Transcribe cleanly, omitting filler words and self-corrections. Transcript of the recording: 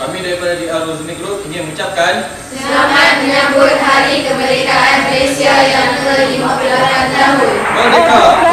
Kami daripada The Al-Ruzuni Group ingin mengucapkan Selamat menyambut Hari Kemerdekaan Malaysia yang ke-58 tahun. Merdeka!